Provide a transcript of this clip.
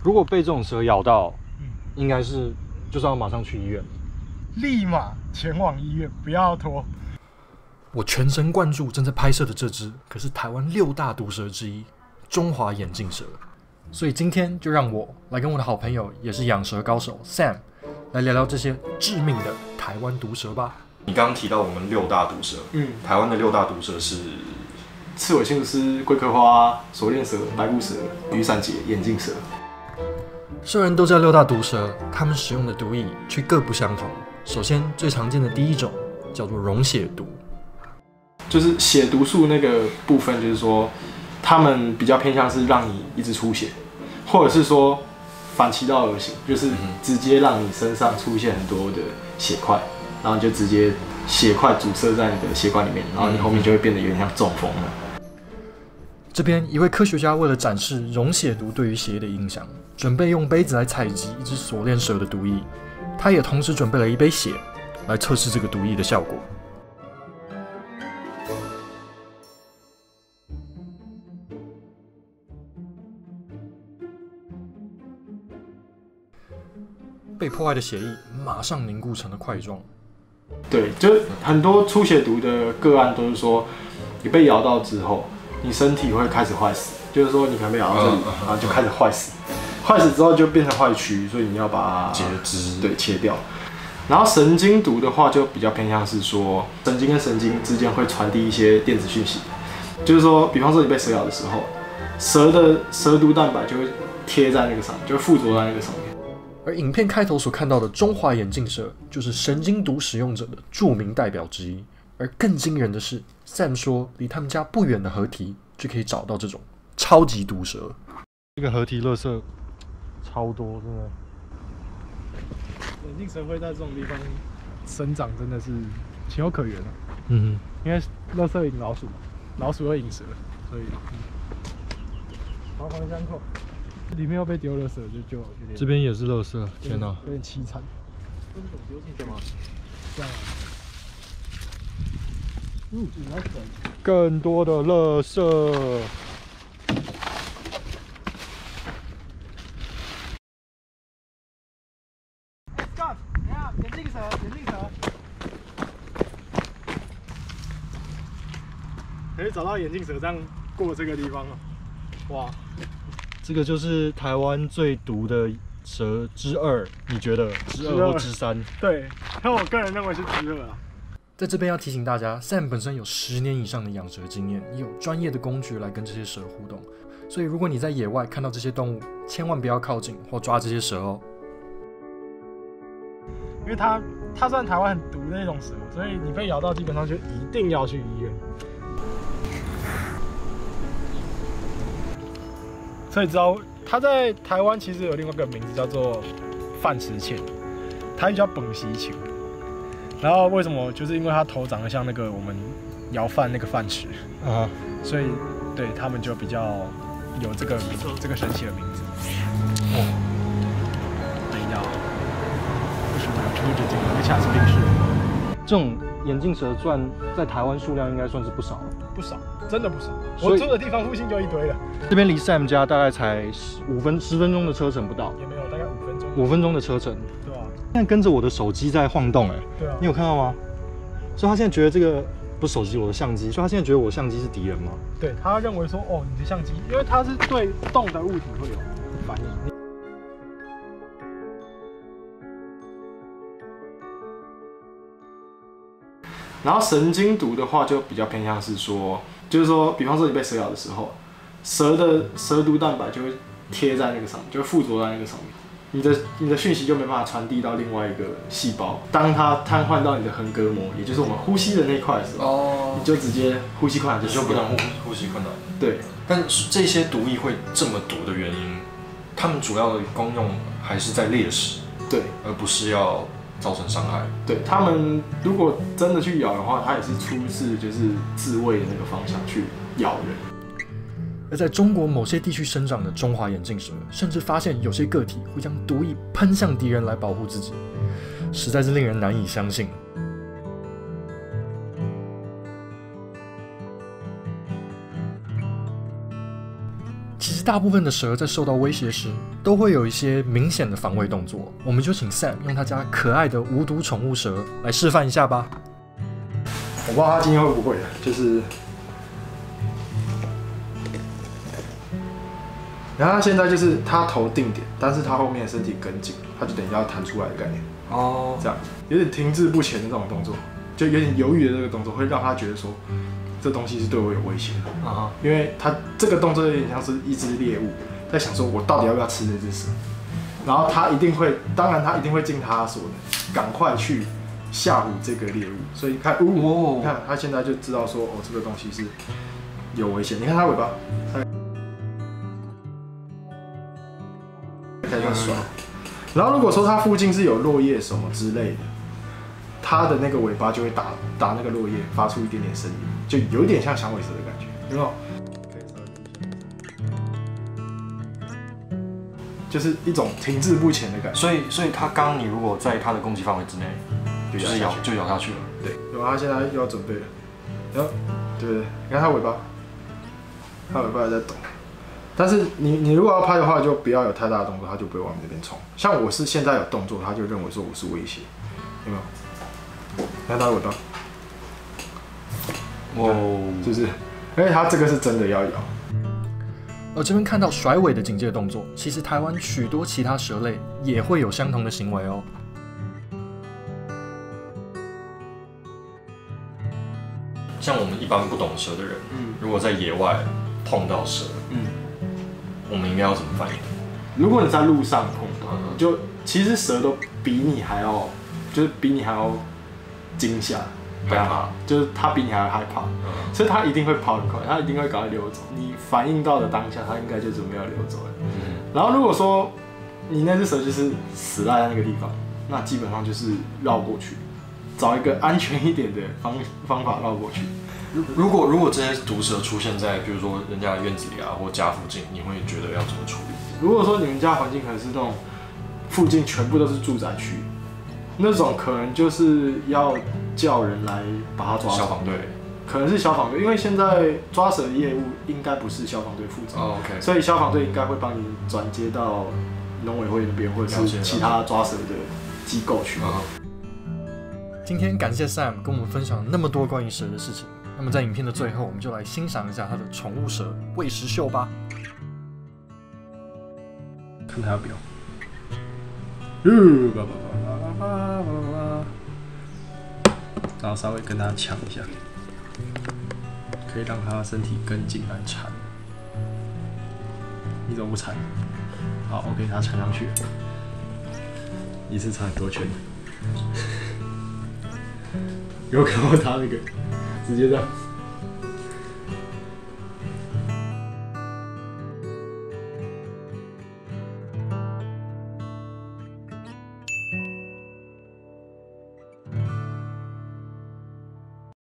如果被这种蛇咬到，应该是就是要马上去医院， 立马前往医院，不要拖。 我全神贯注正在拍摄的这只，可是台湾6大毒蛇之一——中华眼镜蛇。所以今天就让我来跟我的好朋友，也是养蛇高手 Sam， 来聊聊这些致命的台湾毒蛇吧。你刚刚提到我们6大毒蛇，台湾的6大毒蛇是刺尾青丝、龟壳花、锁链蛇、白骨蛇、雨伞节、眼镜蛇。 虽然都叫6大毒蛇，它们使用的毒液却各不相同。首先，最常见的第一种叫做溶血毒， 就是血毒素那个部分，就是说，它们比较偏向是让你一直出血，或者是说反其道而行，就是直接让你身上出现很多的血块，然后你就直接血块阻塞在你的血管里面，然后你后面就会变得有点像中风了。 这边一位科学家为了展示溶血毒对于血液的影响，准备用杯子来采集一只锁链蛇的毒液，他也同时准备了一杯血来测试这个毒液的效果。被破坏的血液马上凝固成了块状。 对，就是很多出血毒的个案都是说，你被咬到之后，你身体会开始坏死，就是说你可能被咬到这里，然后就开始坏死，坏死之后就变成坏区，所以你要把它截肢， 对，切掉。然后神经毒的话，就比较偏向是说，神经跟神经之间会传递一些电子讯息，就是说，比方说你被蛇咬的时候，蛇的蛇毒蛋白就会贴在那个上面，就会附着在那个上面。 而影片开头所看到的中华眼镜蛇，就是神经毒使用者的著名代表之一。而更惊人的是 ，Sam 说，离他们家不远的河堤就可以找到这种超级毒蛇。这个河堤垃圾超多，真的。 眼镜蛇会在这种地方生长，真的是情有可原啊。因为垃圾引老鼠，老鼠会引蛇，所以环环相扣。里面又被丢垃圾，就有点。 这边也是垃圾，天哪， 有点凄惨。这是怎么丢进去吗？这样啊。 更多的垃圾。 眼镜蛇，眼镜蛇。可以找到眼镜蛇，这样过这个地方了。哇！ 这个就是台湾最毒的蛇之2，你觉得之2或之3？ 对，但我个人认为是之2啊。 在这边要提醒大家 ，Sam 本身有10年以上的养蛇经验，也有专业的工具来跟这些蛇互动。所以如果你在野外看到这些动物，千万不要靠近或抓这些蛇哦。 因为它算台湾很毒的那种蛇，所以你被咬到基本上就一定要去医院。所以知道它在台湾其实有另外一个名字叫做饭池蚬，台语叫本溪球。然后为什么？就是因为它头长得像那个我们舀饭那个饭匙啊，所以对他们就比较有这个神奇的名字。等一下，为什么有出这个？因为下次病逝。 这种眼镜蛇在台湾数量应该算是不少， 不少，真的不少。我住的地方附近就一堆了。 这边离 Sam 家大概才10分钟的车程不到， 也没有，大概5分钟。 5分钟的车程， 对啊。 现在跟着我的手机在晃动， 对啊。 你有看到吗？所以他现在觉得这个不是手机，我的相机，所以他现在觉得我相机是敌人吗？ 对，他认为说，哦，你的相机，因为它是对动的物体会有反应。然后神经毒的话，就比较偏向是说，就是说，比方说你被蛇咬的时候，蛇的蛇毒蛋白就会贴在那个上面，就会附着在那个上面。你的讯息就没办法传递到另外一个细胞。当它瘫痪到你的横膈膜，也就是我们呼吸的那块的时候，你就直接呼吸困难，就不能呼吸困难。 对， 但这些毒液会这么毒的原因，它们主要的功用还是在猎食， 对， 而不是要造成伤害。 对，它们如果真的去咬的话，它也是出自就是自卫的那个方向去咬人。 而在中国某些地区生长的中华眼镜蛇，甚至发现有些个体会将毒液喷向敌人来保护自己，实在是令人难以相信。其实实大部分的蛇在受到威胁时，都会有一些明显的防卫动作。我们就请 Sam 用他家可爱的无毒宠物蛇来示范一下吧。 我不知道他今天会不会，就是然后他现在就是他头定点，但是他后面的身体跟紧，他就等一下要弹出来的概念。哦，这样有点停滞不前的这种动作，就有点犹豫的这个动作，会让他觉得说这东西是对我有威胁的。啊，因为他这个动作有点像是一只猎物在想说，我到底要不要吃这只蛇？然后他一定会，当然他一定会尽他所能，赶快去吓唬这个猎物。所以看，你看他现在就知道说，哦，这个东西是有危险。你看他尾巴，开始甩。然后如果说它附近是有落叶什么之类的，它的那个尾巴就会打那个落叶，发出一点点声音，就有一点像响尾蛇的感觉，有没有？就是一种停滞不前的感觉。 所以它刚你如果在它的攻击范围之内，就咬下去了。 对，然后它现在又要准备了，然后对不对？你看它尾巴，它尾巴还在抖。但是你如果要拍的话，就不要有太大的动作，它就不会往你那边冲。像我是现在有动作，它就认为说我是威胁，有没有？看它的尾巴，哦，是不是？而且它这个是真的要咬。 而这边看到甩尾的警戒动作，其实台湾许多其他蛇类也会有相同的行为哦。像我们一般不懂蛇的人，如果在野外碰到蛇，我们应该要怎么反应？ 如果你在路上碰到，就其实蛇都比你还要惊吓， 害怕， 就是它比你还要害怕，所以它一定会跑很快，它一定会赶快溜走。你反应到的当下，它应该就准备要溜走了。然后如果说你那只蛇就是死赖在那个地方，那基本上就是绕过去，找一个安全一点的方法绕过去。 如果这些毒蛇出现在比如说人家的院子里啊，或家附近，你会觉得要怎么处理？ 如果说你们家环境可能是那种附近全部都是住宅区，那种可能就是要叫人来把它抓走。 消防队可能是消防队，因为现在抓蛇的业务应该不是消防队负责， OK， 所以消防队应该会帮你转接到农委会那边，或者是其他抓蛇的机构去。 今天感谢 Sam 跟我们分享那么多关于蛇的事情。那么在影片的最后，我们就来欣赏一下他的宠物蛇喂食秀吧。 看他要不要。然后稍微跟他抢一下，可以让他身体跟紧来缠。你怎么不缠？好 ，OK， 他缠上去了，一次缠很多圈。有看过他那个直接这样。